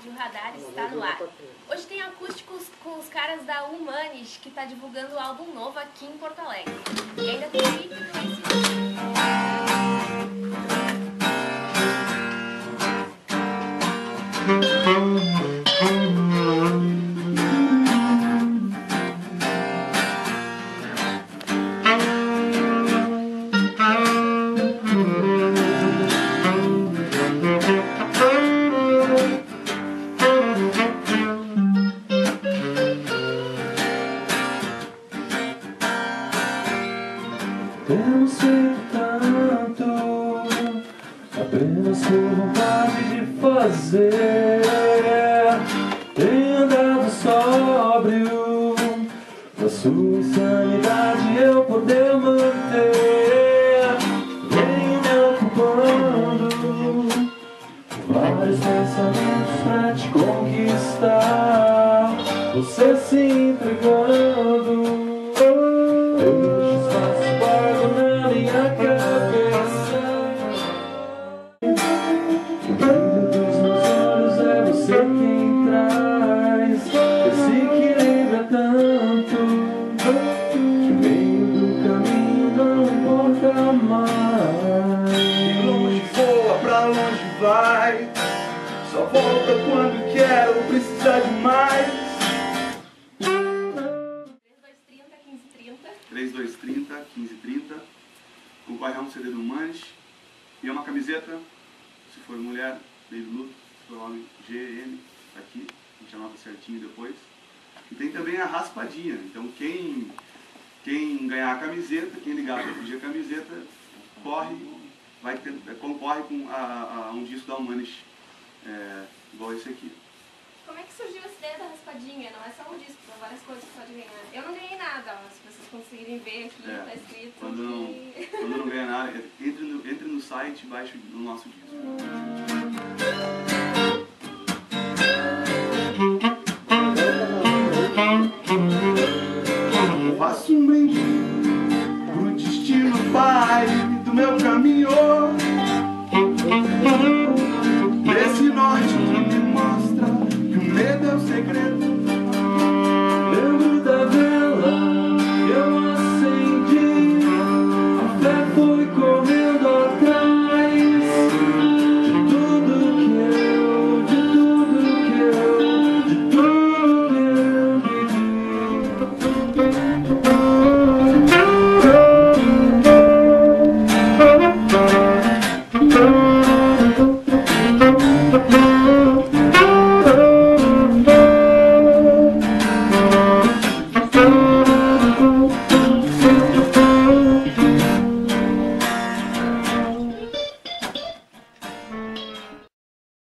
Rádio Radar está no ar. Hoje tem acústicos com os caras da Humanis, que está divulgando o álbum novo aqui em Porto Alegre. E ainda tem vídeo no Facebook. Temos feito tanto, apenas por vontade de fazer. Tenho andado sóbrio, pra sua insanidade eu poder manter. Venho me ocupando, vários pensamentos pra te conquistar. Você se entregando. Vai, só volta quando quer ou precisa de mais. 3230 1530. Concorre a um CD do Humanis e é uma camiseta, se for mulher, baby blue, se for homem, GM, tá aqui, a gente anota certinho depois. E tem também a raspadinha, então quem ganhar a camiseta, quem ligar para pedir a camiseta, concorre com a um disco da Humanis, igual esse aqui. Como é que surgiu essa ideia da raspadinha? Não é só um disco, são várias coisas que pode ganhar. Eu não ganhei nada, ó, se vocês conseguirem ver aqui, tá escrito quando não ganha nada, entre no site e baixe o nosso disco.